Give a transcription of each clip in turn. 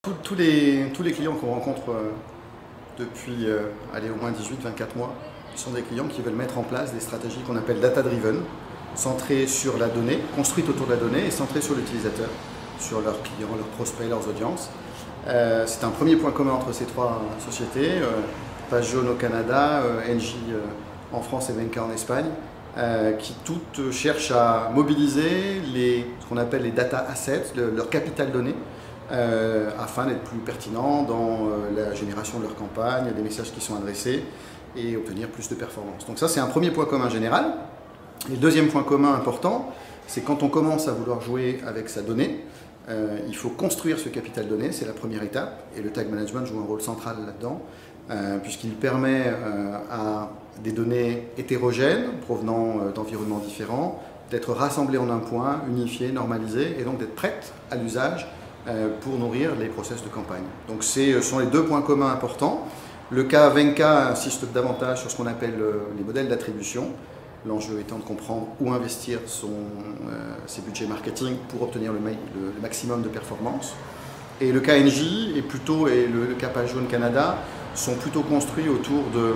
Tous les clients qu'on rencontre depuis allez, au moins 18-24 mois sont des clients qui veulent mettre en place des stratégies qu'on appelle data-driven, centrées sur la donnée, construites autour de la donnée et centrées sur l'utilisateur, sur leurs clients, leurs prospects, leurs audiences. C'est un premier point commun entre ces trois sociétés, Page Jaune au Canada, Engie en France et Venka en Espagne, qui toutes cherchent à mobiliser ce qu'on appelle les data assets, leur capital donné, afin d'être plus pertinents dans la génération de leur campagne, des messages qui sont adressés et obtenir plus de performance. Donc ça, c'est un premier point commun général. Et le deuxième point commun important, c'est quand on commence à vouloir jouer avec sa donnée, il faut construire ce capital donné, c'est la première étape, et le tag management joue un rôle central là-dedans, puisqu'il permet à des données hétérogènes, provenant d'environnements différents, d'être rassemblées en un point, unifiées, normalisées, et donc d'être prêtes à l'usage pour nourrir les process de campagne. Donc ce sont les deux points communs importants. Le cas Venka insiste davantage sur ce qu'on appelle les modèles d'attribution, l'enjeu étant de comprendre où investir ses budgets marketing pour obtenir le maximum de performance. Et le cas Engie et le cas Page Jaune Canada sont plutôt construits autour de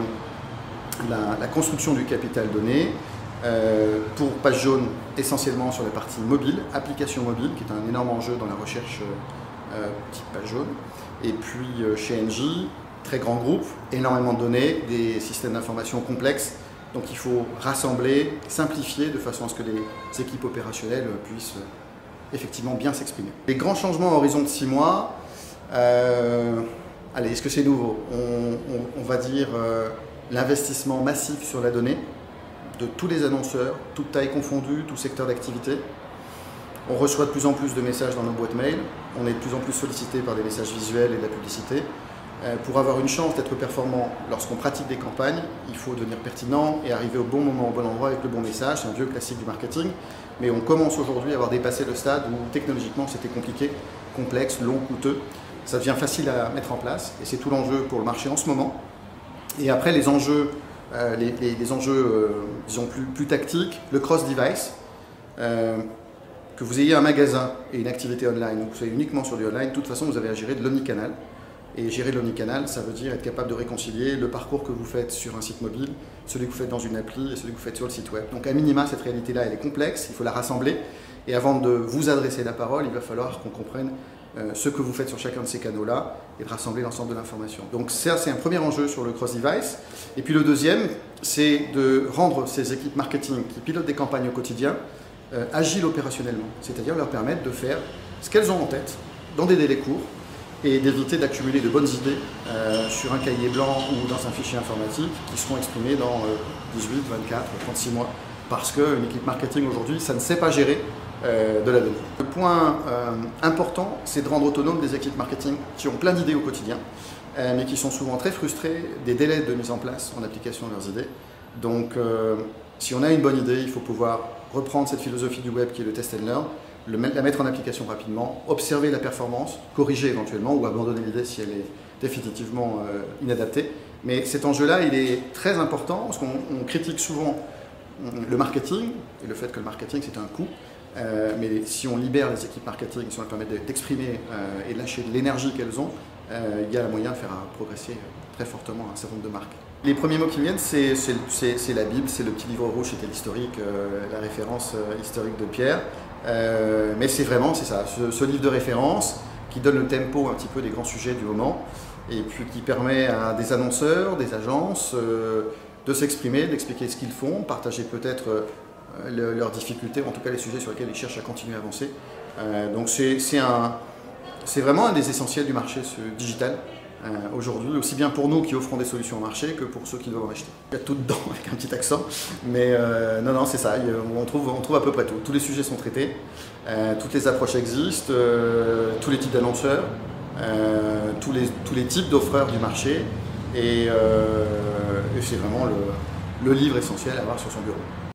la construction du capital donné, pour Page Jaune essentiellement sur la partie mobile, application mobile, qui est un énorme enjeu dans la recherche type Page Jaune. Et puis chez Engie, très grand groupe, énormément de données, des systèmes d'information complexes, donc il faut rassembler, simplifier de façon à ce que les équipes opérationnelles puissent effectivement bien s'exprimer. Les grands changements à horizon de 6 mois, allez, est-ce que c'est nouveau? On va dire l'investissement massif sur la donnée, de tous les annonceurs, toutes tailles confondues, tout secteur d'activité. On reçoit de plus en plus de messages dans nos boîtes mail, on est de plus en plus sollicité par des messages visuels et de la publicité. Pour avoir une chance d'être performant lorsqu'on pratique des campagnes, il faut devenir pertinent et arriver au bon moment, au bon endroit avec le bon message. C'est un vieux classique du marketing, mais on commence aujourd'hui à avoir dépassé le stade où technologiquement c'était compliqué, complexe, long, coûteux. Ça devient facile à mettre en place et c'est tout l'enjeu pour le marché en ce moment. Et après les enjeux, disons plus tactiques, le cross-device, que vous ayez un magasin et une activité online ou que vous soyez uniquement sur du online, de toute façon vous avez à gérer de l'omnicanal. Et gérer l'omnicanal, ça veut dire être capable de réconcilier le parcours que vous faites sur un site mobile, celui que vous faites dans une appli et celui que vous faites sur le site web. Donc à minima, cette réalité-là, elle est complexe, il faut la rassembler. Et avant de vous adresser la parole, il va falloir qu'on comprenne ce que vous faites sur chacun de ces canaux-là et de rassembler l'ensemble de l'information. Donc ça, c'est un premier enjeu sur le cross-device. Et puis le deuxième, c'est de rendre ces équipes marketing qui pilotent des campagnes au quotidien agiles opérationnellement. C'est-à-dire leur permettre de faire ce qu'elles ont en tête dans des délais courts, et d'éviter d'accumuler de bonnes idées sur un cahier blanc ou dans un fichier informatique qui seront exprimées dans 18, 24, 36 mois. Parce qu'une équipe marketing aujourd'hui, ça ne sait pas gérer de la donnée. Le point important, c'est de rendre autonomes des équipes marketing qui ont plein d'idées au quotidien, mais qui sont souvent très frustrées des délais de mise en place en application de leurs idées. Donc si on a une bonne idée, il faut pouvoir reprendre cette philosophie du web qui est le test and learn, la mettre en application rapidement, observer la performance, corriger éventuellement ou abandonner l'idée si elle est définitivement inadaptée. Mais cet enjeu-là, il est très important parce qu'on critique souvent le marketing et le fait que le marketing c'est un coût. Mais si on libère les équipes marketing, si on leur permet d'exprimer et de lâcher de l'énergie qu'elles ont, il y a moyen de faire progresser très fortement un certain nombre de marques. Les premiers mots qui me viennent, c'est la Bible, c'est le petit livre rouge, c'était l'historique, la référence historique de Pierre. Mais c'est ça, ce livre de référence qui donne le tempo un petit peu des grands sujets du moment et puis qui permet à des annonceurs, des agences de s'exprimer, d'expliquer ce qu'ils font, partager peut-être leurs difficultés, en tout cas les sujets sur lesquels ils cherchent à continuer à avancer. Donc c'est vraiment un des essentiels du marché digital aujourd'hui, aussi bien pour nous qui offrons des solutions au marché que pour ceux qui doivent en acheter. Il y a tout dedans avec un petit accent, mais non, c'est ça, on trouve à peu près tout. Tous les sujets sont traités, toutes les approches existent, tous les types d'annonceurs, tous les types d'offreurs du marché, et c'est vraiment le livre essentiel à avoir sur son bureau.